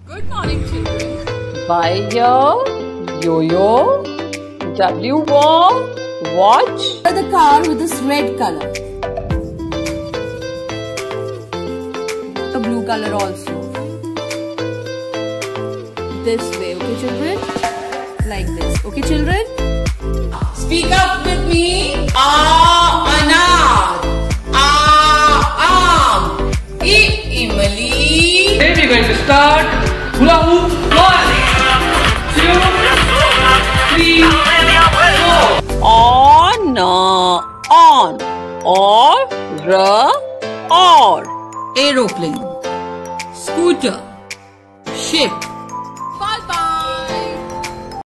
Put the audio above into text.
Good morning, children. Y here, yo-yo, W war, watch. The car with this red color. A blue color also. This way, okay children? Like this, okay children? Speak up with me. Anar. Imali. Today we are going to start hula hoop. 1, 2, 3, 4. On, or. Aeroplane. Scooter. Ship.